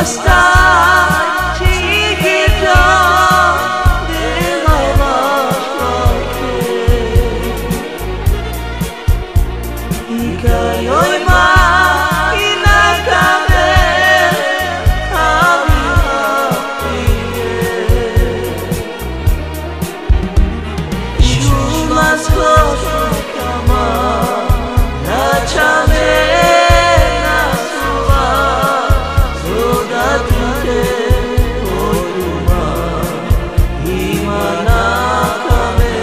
basta çiğdem Ikayo'y makinagkami Isumas ko kama na chame na suwa Sodatute oduma imana kami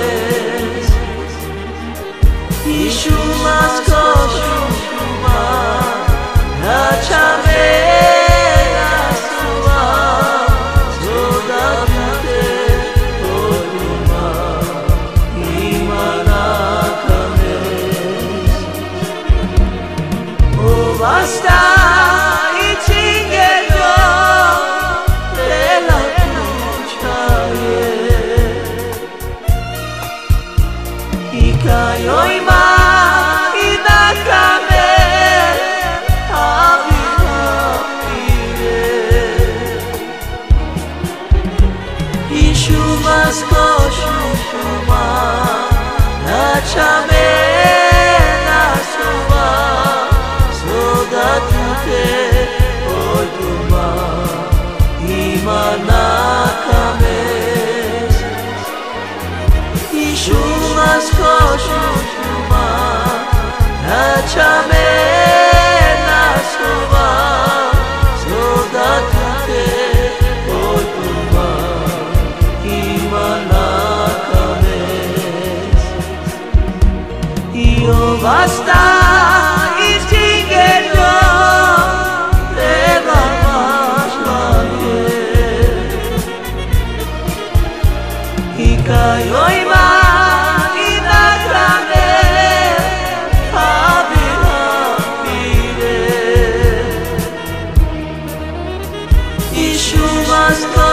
Isumas ko Basta itingedo della luce Ikayo'y makinagkami Isumas ko shuma na chame na suwa Sodatute oduma imana kami Isumas ko shuma na chame na suwa Sodatute oduma imana kami Io basta Ikayo'y makinagkami habi-habire Isumas ko